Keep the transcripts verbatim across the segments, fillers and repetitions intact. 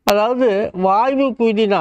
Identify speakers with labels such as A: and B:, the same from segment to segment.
A: அதாவது வாய்வு குருதினா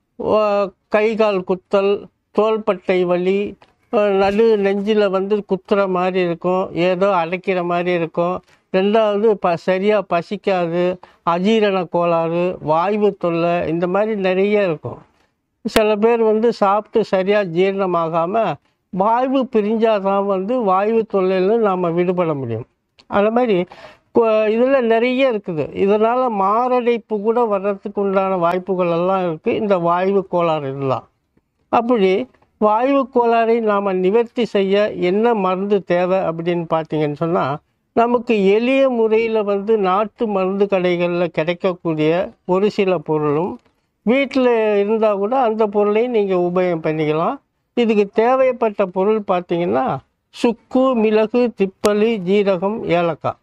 A: கை கால் குத்தல், தோள்பட்டை வலி, நடு நெஞ்சில் வந்து குத்துற மாதிரி இருக்கும், ஏதோ அடைக்கிற மாதிரி இருக்கும். ரெண்டாவது ப சரியாக பசிக்காது, அஜீரண கோளாறு, வாய்வு தொல்லை, இந்த மாதிரி நிறைய இருக்கும். சில பேர் வந்து சாப்பிட்டு சரியாக ஜீரணமாகாமல் வாய்வு பிரிஞ்சாதான் வந்து வாய்வு தொல்லையில நாம் விடுபட முடியும். அது மாதிரி இதில் நிறைய இருக்குது. இதனால் மாரடைப்பு கூட வர்றதுக்கு உண்டான வாய்ப்புகள் எல்லாம் இருக்குது இந்த வாய்வு கோளாறு இதெல்லாம். அப்படி வாய்வு கோளாறை நாம் நிவர்த்தி செய்ய என்ன மருந்து தேவை அப்படின்னு பார்த்தீங்கன்னு சொன்னால், நமக்கு எளிய முறையில் வந்து நாட்டு மருந்து கடைகளில் கிடைக்கக்கூடிய ஒரு சில பொருளும் வீட்டில் இருந்தால் கூட அந்த பொருளையும் நீங்கள் உபயோகம் பண்ணிக்கலாம். இதுக்கு தேவைப்பட்ட பொருள் பார்த்தீங்கன்னா சுக்கு, மிளகு, திப்பலி, ஜீரகம், ஏலக்காய்.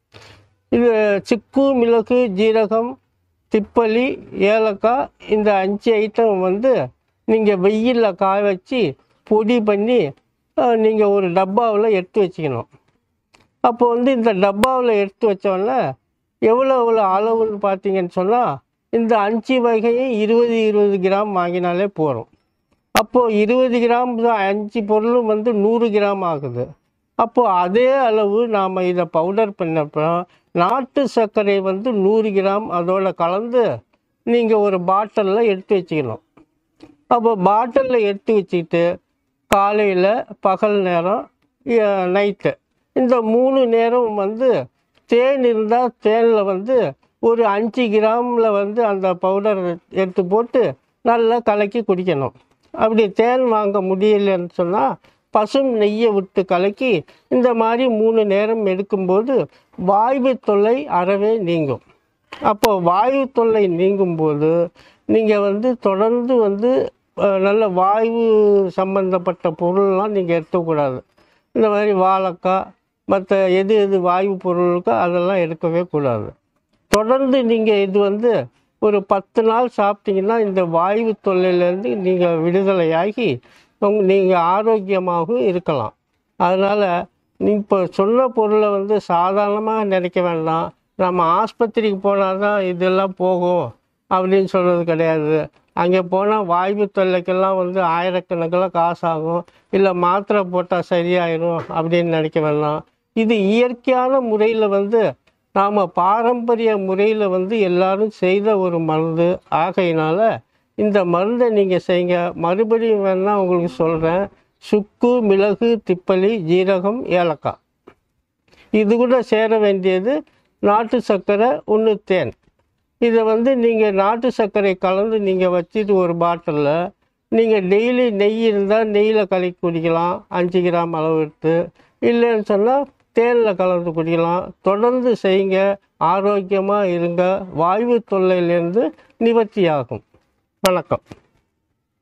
A: இது சுக்கு, மிளகு, ஜீரகம், திப்பலி, ஏலக்காய், இந்த அஞ்சு ஐட்டம் வந்து நீங்கள் வெயிலில் காய வச்சு பொடி பண்ணி நீங்கள் ஒரு டப்பாவில் எடுத்து வச்சுக்கணும். அப்போ வந்து இந்த டப்பாவில் எடுத்து வச்சோடனே எவ்வளோ எவ்வளோ அளவுன்னு பார்த்தீங்கன்னு சொன்னால், இந்த அஞ்சு வகையும் இருபது இருபது கிராம் வாங்கினாலே போகிறோம். அப்போது இருபது கிராம் தான் அஞ்சு பொருளும் வந்து நூறு கிராம் ஆகுது. அப்போது அதே அளவு நாம் இதை பவுடர் பண்ணப்போ நாட்டு சர்க்கரை வந்து நூறு கிராம் அதோட கலந்து நீங்கள் ஒரு பாட்டிலில் எடுத்து வச்சுக்கணும். அப்போ பாட்டிலில் எடுத்து வச்சுக்கிட்டு காலையில், பகல் நேரம், நைட்டு, இந்த மூணு நேரம் வந்து தேன் இருந்தால் தேனில் வந்து ஒரு அஞ்சு கிராமில் வந்து அந்த பவுடர் எடுத்து போட்டு நல்லா கலக்கி குடிக்கணும். அப்படி தேன் வாங்க முடியலன்னு சொன்னால் பசும் நெய்யை விட்டு கலக்கி இந்த மாதிரி மூணு நேரம் எடுக்கும்போது வாய்வு தொல்லை அறவே நீங்கும். அப்போது வாயு தொல்லை நீங்கும்போது நீங்கள் வந்து தொடர்ந்து வந்து நல்ல வாயு சம்பந்தப்பட்ட பொருள்லாம் நீங்கள் எடுக்கக்கூடாது. இந்த மாதிரி வாழைக்காய், மற்ற எது எது வாயு பொருளுக்கோ அதெல்லாம் எடுக்கவே கூடாது. தொடர்ந்து நீங்கள் இது வந்து ஒரு பத்து நாள் சாப்பிட்டீங்கன்னா இந்த வாயு தொல்லையிலேருந்து நீங்கள் விடுதலையாகி நீங்கள் ஆரோக்கியமாகவும் இருக்கலாம். அதனால் நீ இப்போ சொன்ன பொருளை வந்து சாதாரணமாக நினைக்க வேண்டாம். நம்ம ஆஸ்பத்திரிக்கு போனால் தான் இதெல்லாம் போகும் அப்படின்னு சொல்கிறது கிடையாது. அங்கே போனால் வாய்வு தொல்லைக்கெல்லாம் வந்து ஆயிரக்கணக்கில் காசு ஆகும், இல்லை மாத்திரை போட்டால் சரியாயிடும் அப்படின்னு நினைக்க வேண்டாம். இது இயற்கையான முறையில் வந்து நாம் பாரம்பரிய முறையில் வந்து எல்லாரும் செய்த ஒரு மருந்து ஆகையினால இந்த மருந்தை நீங்கள் செய்யுங்க. மறுபடியும் வேணால் உங்களுக்கு சொல்கிறேன். சுக்கு, மிளகு, திப்பலி, ஜீரகம், ஏலக்காய், இது கூட சேர வேண்டியது நாட்டு சர்க்கரை, ஒன்று தேன். இதை வந்து நீங்கள் நாட்டு சர்க்கரை கலந்து நீங்கள் வச்சுட்டு ஒரு பாட்டிலில் நீங்கள் டெய்லி நெய் இருந்தால் நெய்யில் கலக்கி குடிக்கலாம், அஞ்சு கிராம் அளவு எடுத்து. இல்லைன்னு சொன்னால் தேனில் கலந்து குடிக்கலாம். தொடர்ந்து செய்யுங்க, ஆரோக்கியமாக இருங்க, வாய்வு தொல்லையிலேருந்து நிவர்த்தியாகும். வணக்கம்.